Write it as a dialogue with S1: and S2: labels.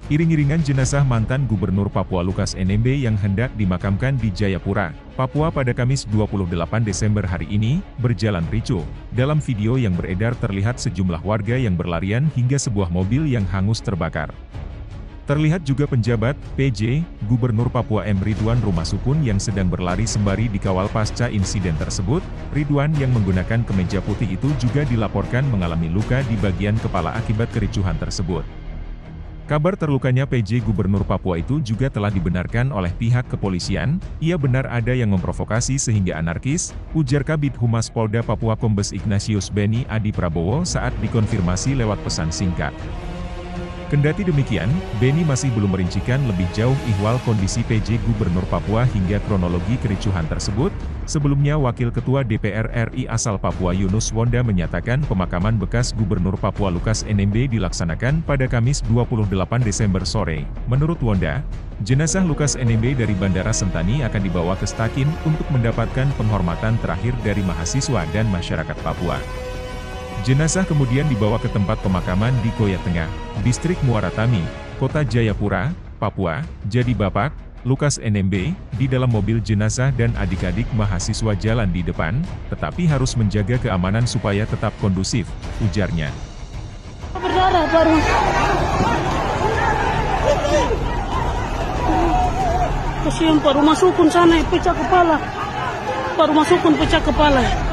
S1: Iring-iringan jenazah mantan Gubernur Papua Lukas NMB yang hendak dimakamkan di Jayapura, Papua pada Kamis 28 Desember hari ini, berjalan ricuh. Dalam video yang beredar terlihat sejumlah warga yang berlarian hingga sebuah mobil yang hangus terbakar. Terlihat juga penjabat, PJ, Gubernur Papua M. Ridwan Rumasukun yang sedang berlari sembari dikawal pasca insiden tersebut. Ridwan yang menggunakan kemeja putih itu juga dilaporkan mengalami luka di bagian kepala akibat kericuhan tersebut. Kabar terlukanya PJ Gubernur Papua itu juga telah dibenarkan oleh pihak kepolisian. Ia benar ada yang memprovokasi sehingga anarkis, ujar Kabid Humas Polda Papua Kombes Ignatius Beni Adi Prabowo saat dikonfirmasi lewat pesan singkat. Kendati demikian, Beni masih belum merincikan lebih jauh ihwal kondisi PJ Gubernur Papua hingga kronologi kericuhan tersebut. Sebelumnya Wakil Ketua DPR RI asal Papua Yunus Wonda menyatakan pemakaman bekas Gubernur Papua Lukas NMB dilaksanakan pada Kamis 28 Desember sore. Menurut Wonda, jenazah Lukas NMB dari Bandara Sentani akan dibawa ke Stakin untuk mendapatkan penghormatan terakhir dari mahasiswa dan masyarakat Papua. Jenazah kemudian dibawa ke tempat pemakaman di Koya Tengah, Distrik Muara Tami, Kota Jayapura, Papua. Jadi Bapak Lukas NMB, di dalam mobil jenazah dan adik-adik mahasiswa jalan di depan, tetapi harus menjaga keamanan supaya tetap kondusif, ujarnya.
S2: Berdarah baru. Kasihan Pak Rumasukun sana pecah kepala. Pak Rumasukun pecah kepala.